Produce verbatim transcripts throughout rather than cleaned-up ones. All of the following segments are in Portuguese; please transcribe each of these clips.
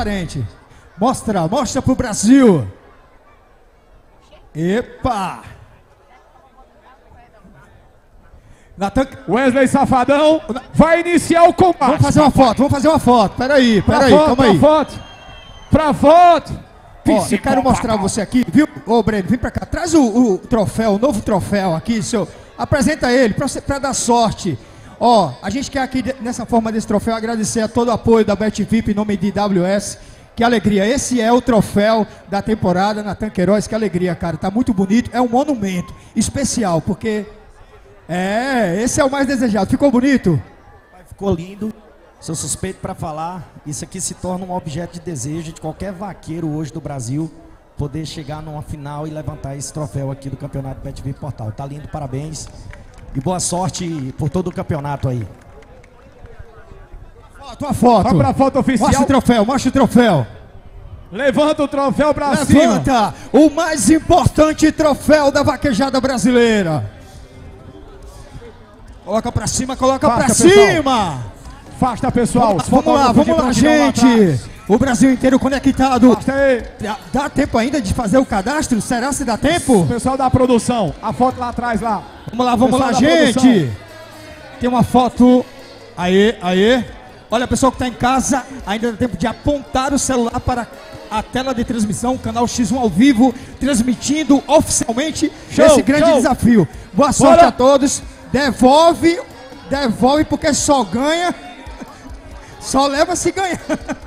transparente. Mostra, mostra pro Brasil. Epa! Natan... Wesley Safadão vai iniciar o combate. Vamos fazer uma foto, vamos fazer uma foto. Peraí, peraí, foto, calma aí. Pra foto, pra foto. Ó, eu quero mostrar você aqui, viu? Ô, Breno, vem pra cá. Traz o, o troféu, o novo troféu aqui, seu. Apresenta ele, pra, você, pra dar sorte. Ó, a gente quer aqui, nessa forma desse troféu, agradecer a todo o apoio da Bet V I P em nome de W S. Que alegria, esse é o troféu da temporada Natan Queiroz, que alegria, cara. Tá muito bonito, é um monumento especial, porque... É, esse é o mais desejado. Ficou bonito? Ficou lindo. Sou suspeito para falar. Isso aqui se torna um objeto de desejo de qualquer vaqueiro hoje do Brasil poder chegar numa final e levantar esse troféu aqui do campeonato Bet V I P Portal. Tá lindo, parabéns. E boa sorte por todo o campeonato aí. Foto, uma foto. Vamos pra foto oficial. Mostra o troféu, mostra o troféu. Levanta o troféu pra cima. Levanta o mais importante troféu da vaquejada brasileira. Coloca pra cima, coloca Fasta, pra pessoal. cima. Fasta, pessoal. Vamos, vamos lá, vamos lá, gente. O Brasil inteiro conectado. Dá, dá tempo ainda de fazer o cadastro? Será se dá tempo? O pessoal da produção. A foto lá atrás, lá. Vamos lá, vamos lá, gente. Produção. Tem uma foto. Aê, aê. Olha, pessoal que tá em casa, ainda dá tempo de apontar o celular para a tela de transmissão, o canal X um ao vivo, transmitindo oficialmente show, esse grande show. desafio. Boa sorte Bora. a todos. Devolve, devolve porque só ganha, só leva se ganhar.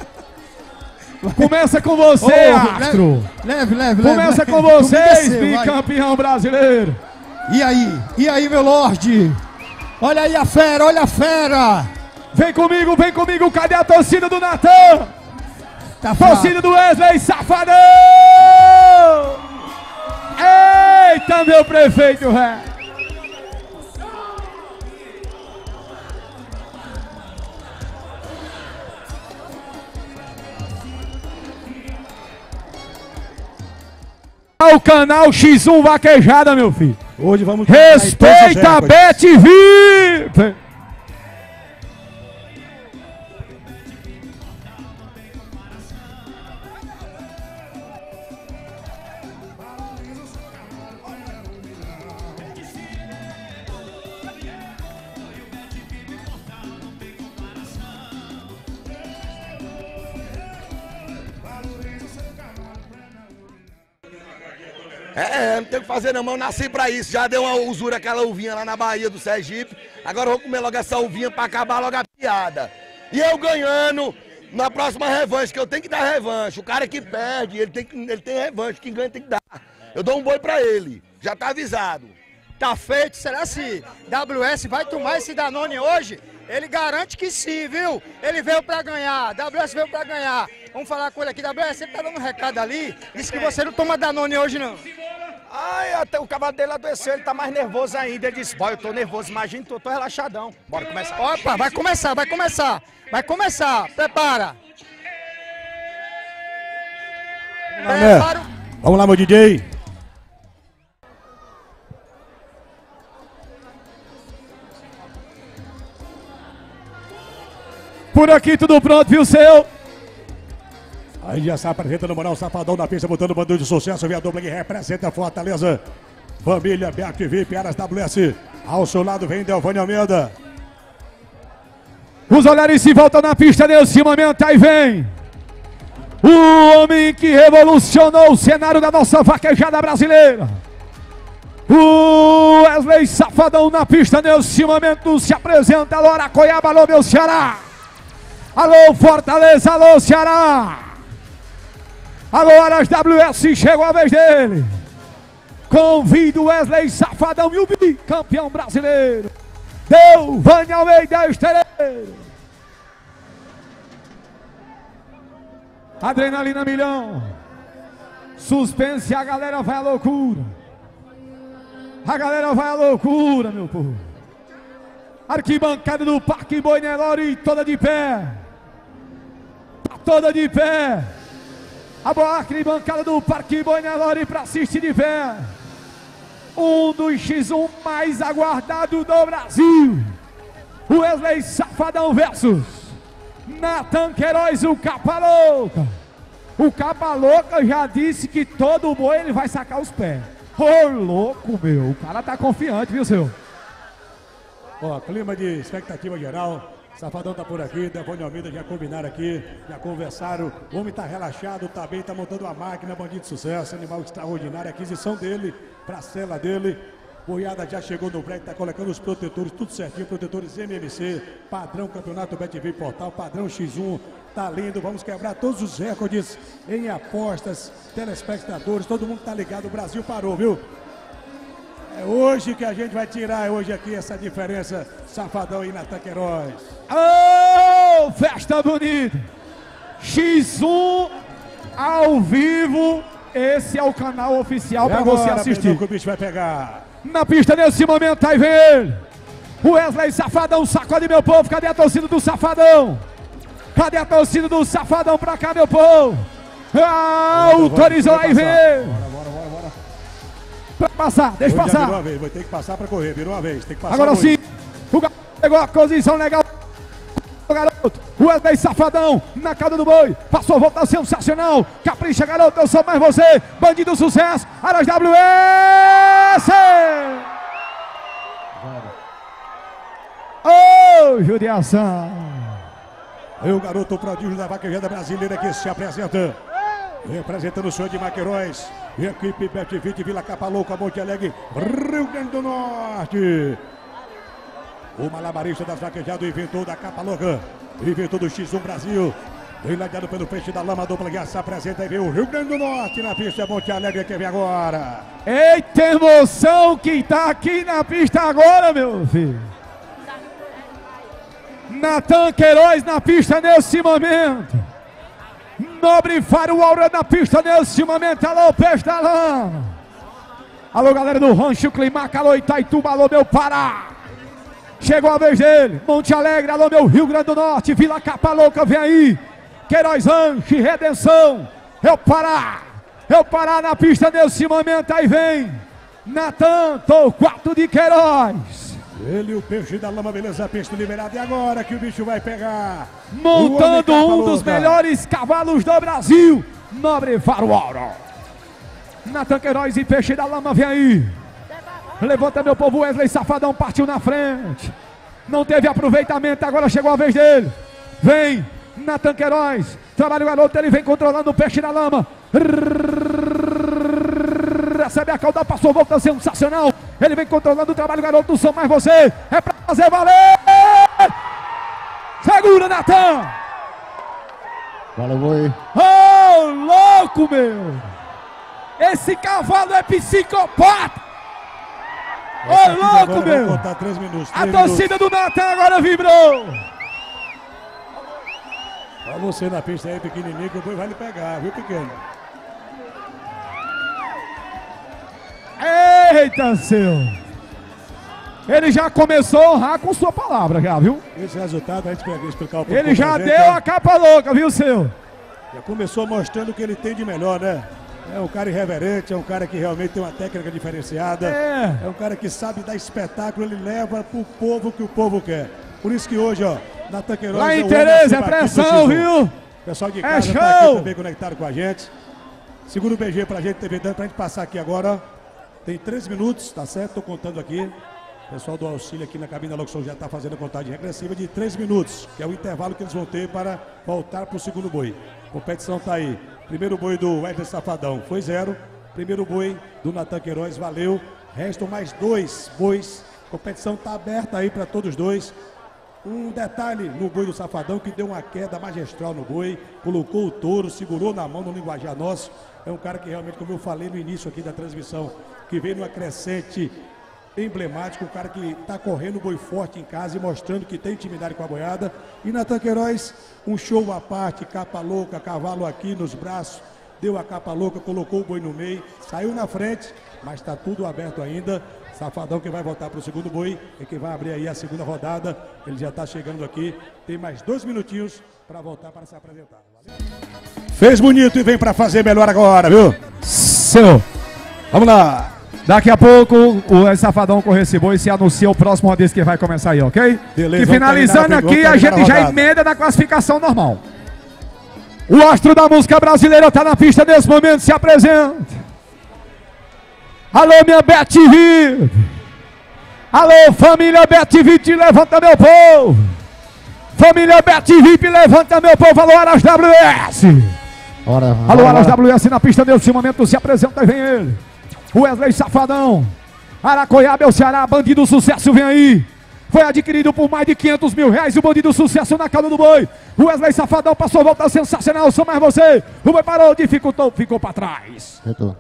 Começa com você, oh, Astro. Leve, leve, leve. Começa leve, com vocês, bicampeão brasileiro. E aí, e aí, meu Lorde? Olha aí a fera, olha a fera. Vem comigo, vem comigo, cadê a torcida do Natan? Tá torcida do Wesley Safadão. Eita, meu prefeito, velho. O canal X um Vaquejada, meu filho. Hoje vamos respeita a Bet V I P. É, não tem o que fazer não, mas eu nasci pra isso. Já deu uma usura aquela uvinha lá na Bahia do Sergipe. Agora eu vou comer logo essa uvinha pra acabar logo a piada. E eu ganhando na próxima revanche, que eu tenho que dar revanche. O cara que perde, ele tem, ele tem revanche, quem ganha tem que dar. Eu dou um boi pra ele, já tá avisado. Tá feito, será se W S vai tomar esse Danone hoje? Ele garante que sim, viu? Ele veio pra ganhar, W S veio pra ganhar. Vamos falar com ele aqui, W S, ele tá dando um recado ali. Disse que você não toma Danone hoje, não. Ai, até o cavalo dele adoeceu, ele tá mais nervoso ainda. Ele disse, boy, eu tô nervoso, imagina, tô, tô relaxadão. Bora começar. Opa, vai começar, vai começar. Vai começar, prepara. Prepara. Vamos lá, meu D J. Por aqui tudo pronto, viu, seu? Aí já se apresenta no Moral Safadão na pista, botando o bandeira de sucesso. Vem a dupla que representa a Fortaleza. Família B T V, Piaras W S. Ao seu lado vem Delvânia Almeida. Os olhares se voltam na pista, nesse momento, aí vem o homem que revolucionou o cenário da nossa vaquejada brasileira. O Wesley Safadão na pista, nesse momento, se apresenta. Alô, Aracoiaba, alô, meu Ceará. Alô, Fortaleza, alô, Ceará. Alô, Aras W S, chegou a vez dele. Convido Wesley Safadão e o bicampeão brasileiro, Delvânia Almeida Estereiro. Adrenalina milhão. Suspense, a galera vai à loucura. A galera vai à loucura, meu povo. Arquibancada do Parque Boi Nelore toda de pé. Toda de pé. A boa arquibancada do Parque Boi Nelore para assistir de pé. Um dos X um mais aguardado do Brasil. Wesley Safadão versus Natan Queiroz, o capa louca. O capa louca já disse que todo boi ele vai sacar os pés. Ô, louco, meu. O cara tá confiante, viu, seu? Ó, clima de expectativa geral. Safadão tá por aqui, Devone Almeida já combinaram aqui, já conversaram. O homem tá relaxado, tá bem, tá montando uma máquina, bandido de sucesso, animal extraordinário, aquisição dele, pra cela dele. Boiada já chegou no break, tá colocando os protetores, tudo certinho, protetores M M C, padrão Campeonato B T V Portal, padrão X um, tá lindo, vamos quebrar todos os recordes em apostas, telespectadores, todo mundo tá ligado, o Brasil parou, viu? É hoje que a gente vai tirar, hoje aqui, essa diferença, Safadão e Natan Queiroz. Oh, festa bonita! X um ao vivo, esse é o canal oficial para você assistir. Que o bicho vai pegar. Na pista nesse momento, aí vem ele. O Wesley Safadão, sacode meu povo, cadê a torcida do Safadão? Cadê a torcida do Safadão pra cá, meu povo? Ah, autorizou, aí vem ele. Pra passar, deixa Hoje passar. Virou uma vez, vai ter que passar pra correr, virou uma vez, tem que passar. Agora muito. sim, o garoto pegou a posição legal. O garoto, o Wesley Safadão, na cauda do boi, passou, volta sensacional. Capricha, garoto, eu sou mais você. Bandido sucesso, Aras W S. Ô, oh, judiação. Aí o garoto prodígio da vaquejada brasileira que se apresenta. Representando o senhor de Maqueiroz, equipe Bet vinte, Vila Capalouca, Monte Alegre, Rio Grande do Norte. O malabarista das vaquejadas, inventou da Capalouca, inventou do X um Brasil. Vem ladeado pelo Peixe da Lama, dupla guia se apresenta e vê o Rio Grande do Norte na pista, Monte Alegre, que vem agora. Eita emoção que tá aqui na pista agora, meu filho. Natan Queiroz na pista nesse momento. Nobre Faro Aura na pista nesse momento. Alô, Peixe da Lama. Alô, galera do Rancho Climax. Alô, Itaituba. Alô, meu Pará. Chegou a vez dele. Monte Alegre. Alô, meu Rio Grande do Norte. Vila Capalouca, vem aí. Queiroz Rancho, Redenção. É o Pará. É o Pará na pista nesse momento. Aí vem Natan Torquato de Queiroz. Ele, o Peixe da Lama, beleza, pista liberado. E agora que o bicho vai pegar? Montando um dos melhores cavalos do Brasil, Nobre Faro Aura. Natan Queiroz e Peixe da Lama, vem aí. Levanta, meu povo, Wesley Safadão partiu na frente. Não teve aproveitamento, agora chegou a vez dele. Vem, Natan Queiroz. Trabalha o garoto, ele vem controlando o Peixe da Lama. Recebe a cauda, passou, volta sensacional. Ele vem controlando o trabalho, garoto, sou mais você. É pra fazer valer. Segura, Natan. Bora, boi. Oh, louco, meu. Esse cavalo é psicopata. Ô, oh, louco, meu. Contar três minutos, três a torcida minutos. do Natan agora vibrou. Olha você na pista aí, pequenininho, que o boi vai lhe pegar, viu, pequeno? Eita, seu. Ele já começou a honrar com sua palavra, já, viu? Esse resultado, a gente vai explicar um pouco. Ele já gente, deu né? a capa louca, viu, seu? Já começou mostrando o que ele tem de melhor, né? É um cara irreverente, é um cara que realmente tem uma técnica diferenciada. É. É um cara que sabe dar espetáculo, ele leva pro povo o que o povo quer. Por isso que hoje, ó, Natan Queiroz... Lá em é Tereza, é pressão, viu? O pessoal de é casa show. Tá aqui também conectado com a gente. Segura o B G pra gente, T V dando, pra gente passar aqui agora, ó. Tem três minutos, tá certo? Tô contando aqui. O pessoal do auxílio aqui na cabine da locução já está fazendo a contagem regressiva de três minutos, que é o intervalo que eles vão ter para voltar para o segundo boi. A competição tá aí. Primeiro boi do Wesley Safadão foi zero. Primeiro boi do Natan Queiroz valeu. Restam mais dois bois. A competição tá aberta aí para todos dois. Um detalhe no boi do Safadão que deu uma queda magistral no boi, colocou o touro, segurou na mão no linguajar nosso. É um cara que realmente, como eu falei no início aqui da transmissão, que veio numa crescente emblemática, um cara que está correndo boi forte em casa e mostrando que tem intimidade com a boiada. E Natan Queiroz, um show à parte, capa louca, cavalo aqui nos braços, deu a capa louca, colocou o boi no meio, saiu na frente, mas está tudo aberto ainda. Safadão que vai voltar para o segundo boi e que vai abrir aí a segunda rodada. Ele já está chegando aqui, tem mais dois minutinhos para voltar para se apresentar. Valeu? Fez bonito e vem para fazer melhor agora, viu? Seu. Vamos lá. Daqui a pouco o Safadão com esse boi se anuncia o próximo rodízio que vai começar aí, ok? Beleza, e finalizando aqui, a gente já emenda na classificação normal. O astro da música brasileira está na pista nesse momento, se apresenta. Alô, minha B T V. Alô, família B T V, te levanta, meu povo. Família B T V, levanta, meu povo. Alô, Aras W S. Ora, Alô, Aras W S na pista nesse momento, se apresenta e vem ele. Wesley Safadão, Aracoiaba é o Ceará, Bandido Sucesso vem aí. Foi adquirido por mais de quinhentos mil reais o Bandido Sucesso na cauda do boi. Wesley Safadão passou a volta sensacional, sou mais você. O boi parou, dificultou, ficou para trás. Retorno.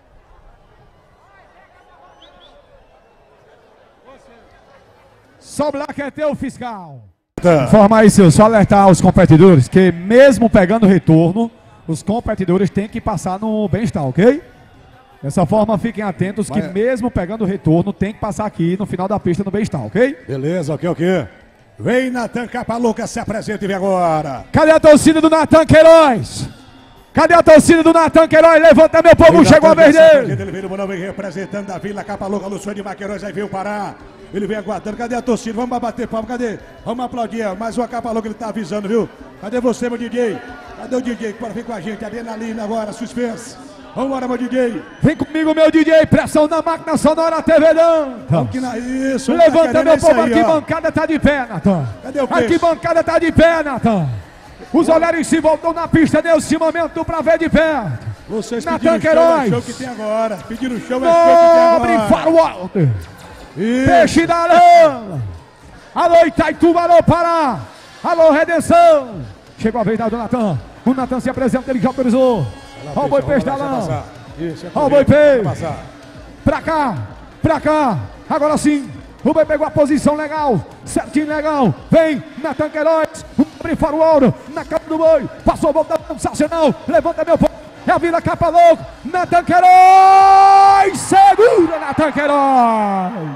Só o Black é teu fiscal. Informa aí, seu, só alertar os competidores que mesmo pegando retorno, os competidores têm que passar no bem-estar, ok? Dessa forma, fiquem atentos que Vai. mesmo pegando o retorno, tem que passar aqui no final da pista no bem-estar, ok? Beleza, ok, ok. Vem Natan Capaluca, se apresenta e vem agora. Cadê a torcida do Natan Queiroz? Cadê a torcida do Natan Queiroz? Levanta, meu povo, Vem chegou a Natan, vez se dele. apresenta, Ele vem no Bonão, vem representando a Vila Capaluca, Luciano de Maqueiroz, aí veio parar. Ele vem aguardando, cadê a torcida? Vamos bater palma, cadê? Vamos aplaudir, mais uma Capaluca, ele tá avisando, viu? Cadê você, meu D J? Cadê o D J que pode vir com a gente? Adrenalina agora, suspense. Vambora, meu D J. Vem comigo, meu D J, pressão na máquina sonora T V Dantas. Vamos que na... Isso. Levanta, tá meu isso povo, aí, aqui ó. bancada tá de pé, Natan. Cadê o peixe? Aqui bancada tá de pé, Natan. Os olhares se voltam na pista nesse momento pra ver de perto. Vocês Natan pediram show, é Queiroz. show que tem agora. Pediram show, é show que tem Nobre agora. Faro Alto. Isso. Peixe da lama. Alô, Itaituba, alô, Pará. Alô, Redenção. Chegou a vez da do Natan. O Natan se apresenta, ele já autorizou. Olha o boi peixe da lama. Olha o boi peixe. Pra cá, pra cá. Agora sim. O boi pegou a posição legal. Certinho, legal. Vem, Natan Queiroz. O Nobre Faro Ouro na capa do boi. Passou a volta sensacional. Levanta, meu povo. É a Vila Capa Louco. Natan Queiroz. Segura, Natan Queiroz.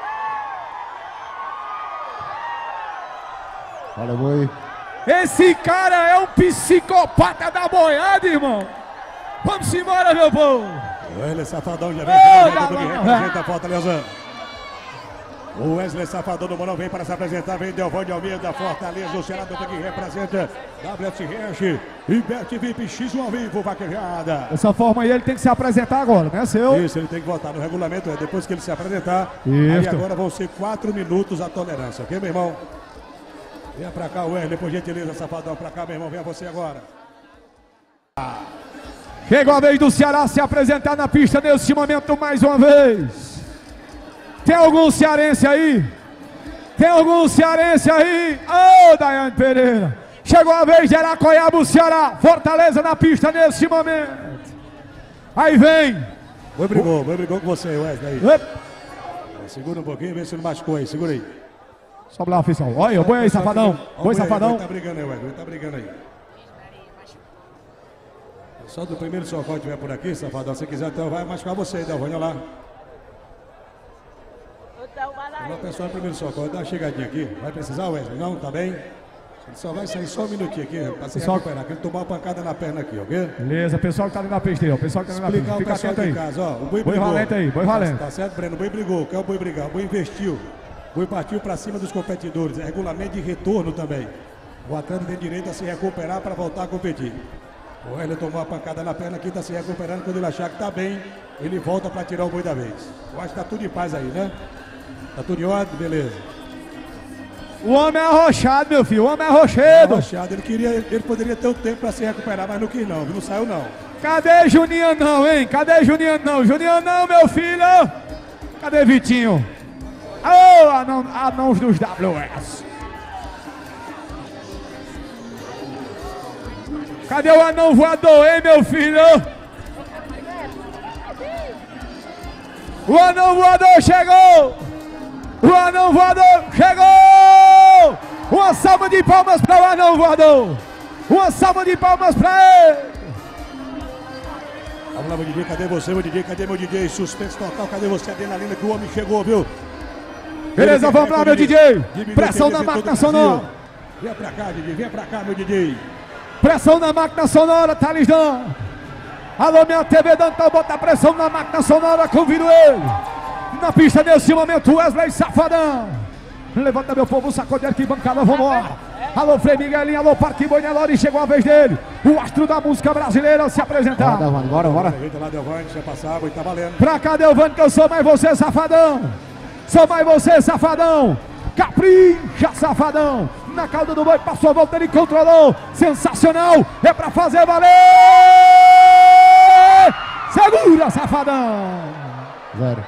Olha, boi. Esse cara é um psicopata da boiada, irmão. Vamos embora, meu povo. O Wesley Safadão já vem Ô, finalmente, Galão. que representa a Fortaleza. O Wesley Safadão do Morão vem para se apresentar, vem Delvão de Almeida, Fortaleza, o Ceará que representa W S Ranch e Bet V I P X um ao vivo, vaquejada. Dessa forma aí ele tem que se apresentar agora, né, seu? Isso, ele tem que votar no regulamento, é depois que ele se apresentar. Isso. Aí agora vão ser quatro minutos a tolerância, ok, meu irmão? Venha pra cá, Wesley, por gentileza, Safadão, pra cá, meu irmão, venha você agora. Chegou a vez do Ceará se apresentar na pista nesse momento mais uma vez. Tem algum cearense aí? Tem algum cearense aí? Ô, oh, Daiane Pereira. Chegou a vez de Aracoiaba, o Ceará. Fortaleza na pista nesse momento. Aí vem. Boi brigou, boi brigou com você, Wesley. Aí. Ep. Segura um pouquinho, vê se não machucou aí, segura aí. Sobe lá, oficial. Olha, o boi aí, safadão. Boi, safadão. Ele tá brigando aí, Wesley, ele tá brigando aí. Só do primeiro socorro que tiver por aqui, safadão, se quiser, então vai machucar você, Delvão, olha lá. Olha o pessoal do primeiro socorro, dá uma chegadinha aqui. Vai precisar, Wesley? Não, tá bem? Ele só vai sair só um minutinho aqui, pra se Pessoal... recuperar, que ele tomou uma pancada na perna aqui, ok? Beleza, pessoal que tá ali na pista aí, ó. Pessoal que tá ali na pista. Explicar o Fica pessoal atento de aí. casa, ó. O boi Boi brigou. valente aí, boi valente. Tá certo, Breno? O boi brigou. Quer o boi brigar? O boi investiu. O boi partiu pra cima dos competidores. É regulamento de retorno também. O atleta tem direito a se recuperar para voltar a competir. O Hélio tomou uma pancada na perna aqui, tá se recuperando. Quando ele achar que tá bem, ele volta para tirar o boi da vez. Eu acho que tá tudo em paz aí, né? Tá tudo em ordem? Beleza. O homem é arrochado, meu filho. O homem é arrochedo. Arrochado. Ele queria, ele poderia ter o tempo para se recuperar, mas não quis não. Não saiu não. Cadê Juninho não, hein? Cadê Juninho não? Juninho não, meu filho. Cadê Vitinho? Ô, oh, anão, anãos dos W S. Cadê o anão voador, hein, meu filho? O anão voador chegou! O anão voador chegou! Uma salva de palmas para o anão voador! Uma salva de palmas para ele! Vamos lá, meu D J, cadê você, meu D J? Cadê meu D J? Suspense total, cadê você? Adrenalina que o homem chegou, viu? Beleza, vamos lá, meu D J! Pressão na máquina sonora! Vem pra cá, D J, vem pra cá, meu D J! Pressão na máquina sonora, Thales Dan! Alô, minha T V Dantal, bota pressão na máquina sonora, convido ele. Na pista nesse momento, Wesley Safadão. Levanta, meu povo, sacode arquibancada, vambora. Alô, Frei Miguelinho, alô, Parque Boi Nelore, chegou a vez dele, o astro da música brasileira, se apresentar. Bora, bora, bora. Tá valendo. Pra cá, Delvane, que eu sou mais você, Safadão. Sou mais você, Safadão. Capricha, Safadão. Na cauda do boi, passou a volta, ele controlou. Sensacional, é pra fazer valer. Segura, Safadão. Zero.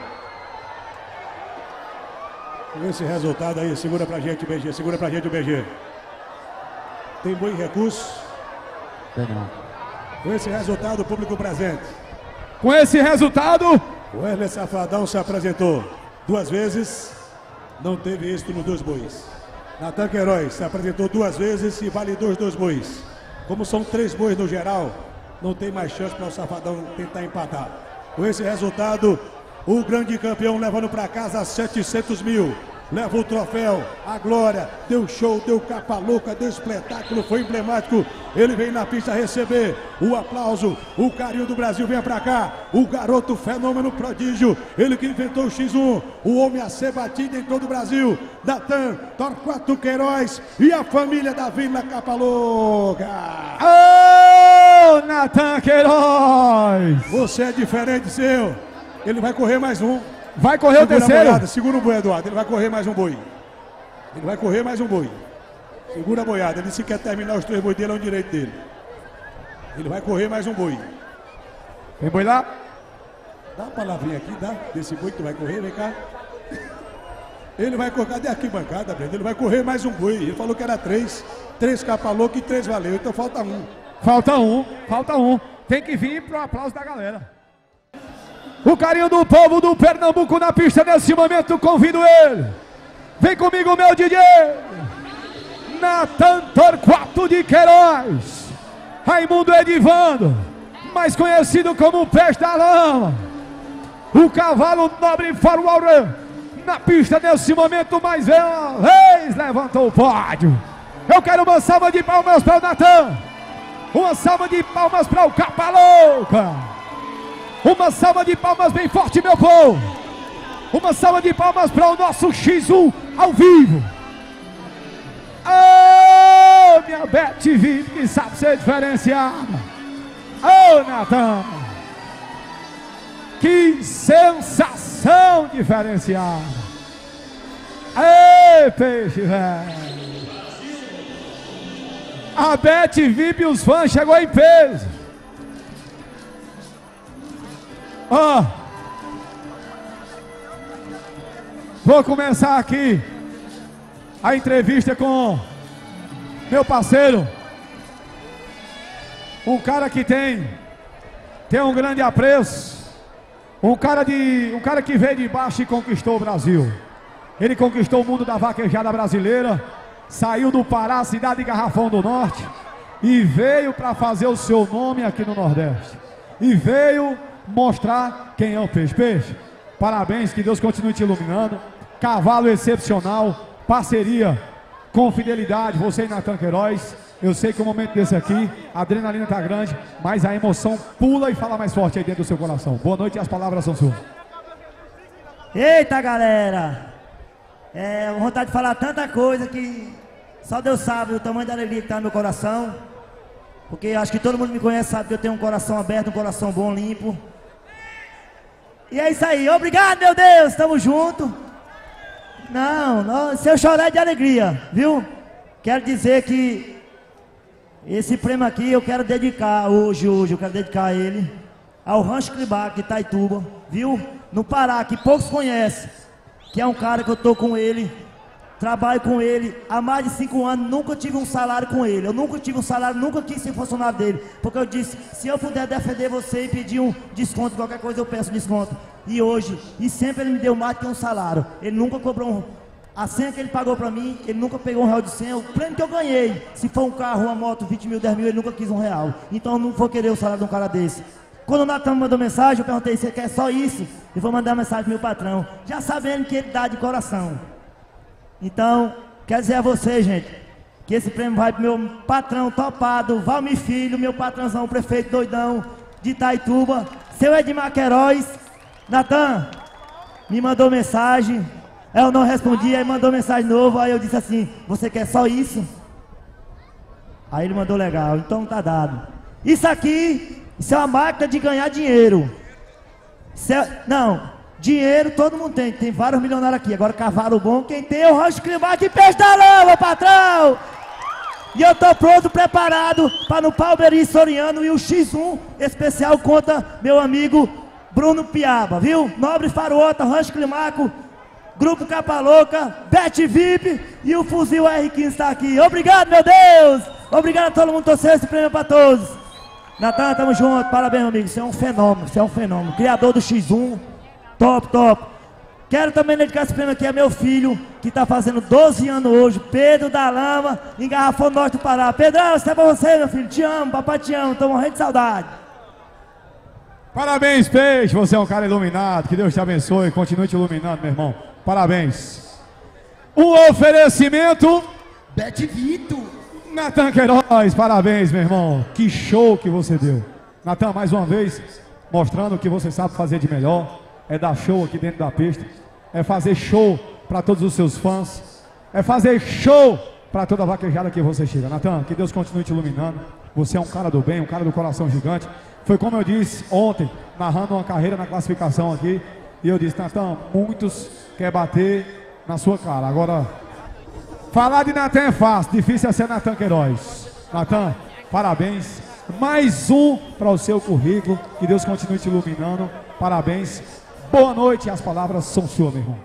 Esse resultado aí, segura pra gente o B G, segura pra gente o B G. Tem boi em recurso? Tem não. Com esse resultado, o público presente. Com esse resultado, o Wesley Safadão se apresentou duas vezes, não teve êxito nos dois bois. Natan Queiroz se apresentou duas vezes e validou os dois bois. Como são três bois no geral, não tem mais chance para o Safadão tentar empatar. Com esse resultado, o grande campeão levando para casa setecentos mil. Leva o troféu, a glória, deu show, deu capa louca, deu espetáculo, foi emblemático. Ele vem na pista receber o aplauso, o carinho do Brasil, vem pra cá. O garoto fenômeno prodígio, ele que inventou o X um, o homem a ser batido em todo o Brasil. Natan Torquato Queiroz e a família da Vila Capa Louca. Ô, oh, Natan Queiroz! Você é diferente, seu. Ele vai correr mais um. Vai correr segura o terceiro? Boiada, segura o boi, Eduardo. Ele vai correr mais um boi. Ele vai correr mais um boi. Segura a boiada. Ele se quer terminar os três bois dele, é um direito dele. Ele vai correr mais um boi. Tem boi lá? Dá uma palavrinha aqui, dá. Desse boi que tu vai correr, vem cá. Ele vai correr. Cadê a arquibancada, Brenda? Ele vai correr mais um boi. Ele falou que era três. Três capa louca e três valeu. Então falta um. Falta um. Falta um. Tem que vir pro aplauso da galera. O carinho do povo do Pernambuco na pista nesse momento, convido ele. Vem comigo, meu D J. Natan Torquato de Queiroz. Raimundo Edivando, mais conhecido como Peixe da Lama. O cavalo nobre Faruauran. Na pista nesse momento, mais uma vez levantou o pódio. Eu quero uma salva de palmas para o Natan. Uma salva de palmas para o Capa Louca. Uma salva de palmas bem forte, meu povo. Uma salva de palmas para o nosso X um ao vivo. Oh, minha Bet V I P que sabe ser diferenciada. Oh, Natan. Que sensação diferenciada. Ei, peixe, velho. A Bet V I P e os fãs chegou em peso. Ó, oh, vou começar aqui a entrevista com meu parceiro, um cara que tem tem um grande apreço, um cara de um cara que veio de baixo e conquistou o Brasil. Ele conquistou o mundo da vaquejada brasileira, saiu do Pará, cidade de Garrafão do Norte, e veio para fazer o seu nome aqui no Nordeste. E veio mostrar quem é o Peixe. Peixe, parabéns, que Deus continue te iluminando. Cavalo excepcional, parceria com fidelidade, você e Natan Queiroz. Eu sei que o momento desse aqui, a adrenalina tá grande, mas a emoção pula e fala mais forte aí dentro do seu coração. Boa noite e as palavras são suas. Eita, galera, é vontade de falar tanta coisa que só Deus sabe o tamanho da alegria que tá no meu coração. Porque acho que todo mundo me conhece, sabe que eu tenho um coração aberto, um coração bom, limpo. E é isso aí, obrigado, meu Deus, estamos juntos. Não, não, se eu chorar é de alegria, viu? Quero dizer que esse prêmio aqui eu quero dedicar hoje, hoje eu quero dedicar a ele, ao Rancho Clibac de Itaituba, viu? No Pará, que poucos conhecem, que é um cara que eu tô com ele, trabalho com ele há mais de cinco anos, nunca tive um salário com ele, eu nunca tive um salário, nunca quis ser funcionário dele, porque eu disse, se eu puder defender você e pedir um desconto, qualquer coisa eu peço desconto. E hoje, e sempre ele me deu mais que um salário, ele nunca cobrou um, a senha que ele pagou pra mim, ele nunca pegou um real de senha, o prêmio que eu ganhei, se for um carro, uma moto, vinte mil, dez mil, ele nunca quis um real, então eu não vou querer o salário de um cara desse. Quando o Natan me mandou mensagem, eu perguntei, você quer só isso? E vou mandar mensagem pro meu patrão, já sabendo que ele dá de coração. Então, quero dizer a você, gente, que esse prêmio vai pro meu patrão topado, Valmir Filho, meu patrãozão, o prefeito doidão, de Itaituba, seu Edmar Queiroz. Natan, me mandou mensagem, eu não respondi, aí mandou mensagem novo, aí eu disse assim, você quer só isso? Aí ele mandou legal, então tá dado. Isso aqui, isso é uma máquina de ganhar dinheiro. Isso é, não, dinheiro todo mundo tem, tem vários milionários aqui, agora cavalo bom, quem tem é o Rancho Climax e Peixe da Lama, patrão! E eu tô pronto, preparado para no Palmeiras Soriano e o X um especial contra meu amigo Bruno Piaba, viu? Nobre Faruota, Rancho Climaco, Grupo Capa Louca, Bet V I P e o Fuzil R quinze está aqui. Obrigado, meu Deus! Obrigado a todo mundo, torceu esse prêmio para todos. Natan, tamo junto, parabéns, meu amigo. Você é um fenômeno, você é um fenômeno. Criador do X um, top, top. Quero também dedicar esse prêmio aqui a meu filho, que está fazendo doze anos hoje, Pedro da Lama, em Garrafão Norte do Pará. Pedrão, isso é pra você, meu filho. Te amo, papai te amo, tô morrendo de saudade. Parabéns, Peixe, você é um cara iluminado, que Deus te abençoe, continue te iluminando, meu irmão. Parabéns. Um oferecimento... Bet Vito. Natan Queiroz, parabéns, meu irmão. Que show que você deu. Natan, mais uma vez, mostrando o que você sabe fazer de melhor. É dar show aqui dentro da pista. É fazer show para todos os seus fãs. É fazer show para toda a vaquejada que você chega. Natan, que Deus continue te iluminando. Você é um cara do bem, um cara do coração gigante. Foi como eu disse ontem, narrando uma carreira na classificação aqui. E eu disse, Natan, muitos querem bater na sua cara. Agora, falar de Natan é fácil, difícil é ser Natan Queiroz. Natan, parabéns. Mais um para o seu currículo. Que Deus continue te iluminando. Parabéns. Boa noite, as palavras são suas, meu irmão.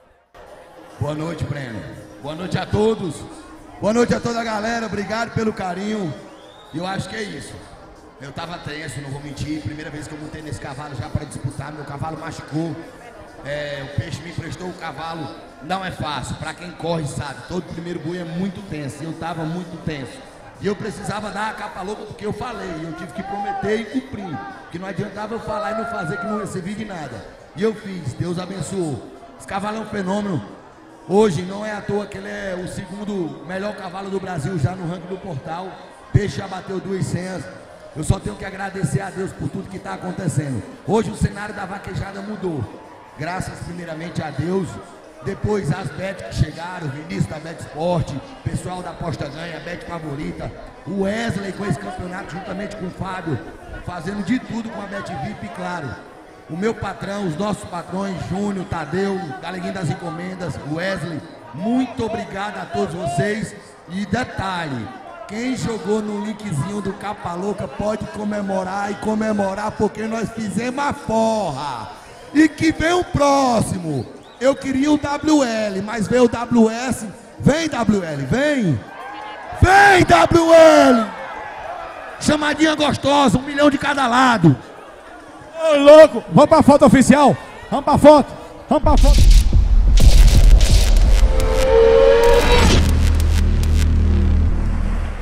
Boa noite, Breno. Boa noite a todos. Boa noite a toda a galera. Obrigado pelo carinho. E eu acho que é isso. Eu tava tenso, não vou mentir. Primeira vez que eu montei nesse cavalo já para disputar. Meu cavalo machucou. É, o Peixe me emprestou o cavalo. Não é fácil. Para quem corre sabe. Todo primeiro boi é muito tenso. E eu tava muito tenso. E eu precisava dar a capa louca porque eu falei. Eu tive que prometer e cumprir. Que não adiantava eu falar e não fazer que não recebi de nada. E eu fiz, Deus abençoou. Esse cavalo é um fenômeno. Hoje não é à toa que ele é o segundo melhor cavalo do Brasil já no ranking do portal. Peixe já bateu duas senhas. Eu só tenho que agradecer a Deus por tudo que está acontecendo. Hoje o cenário da vaquejada mudou. Graças primeiramente a Deus. Depois as bet que chegaram, o Vinícius da Bet Sport, pessoal da Aposta Ganha, Bet Favorita, o Wesley com esse campeonato juntamente com o Fábio, fazendo de tudo com a Bet V I P, claro. O meu patrão, os nossos patrões, Júnior, Tadeu, Galeguinho das Encomendas, Wesley, muito obrigado a todos vocês. E detalhe, quem jogou no linkzinho do Capa Louca pode comemorar e comemorar porque nós fizemos a forra. E que vem o próximo. Eu queria o W L, mas veio o W S. Vem, W L, vem. Vem, W L. Chamadinha gostosa, um milhão de cada lado. Ô, louco, vamos pra foto oficial. Vamos pra foto. Vamos pra foto.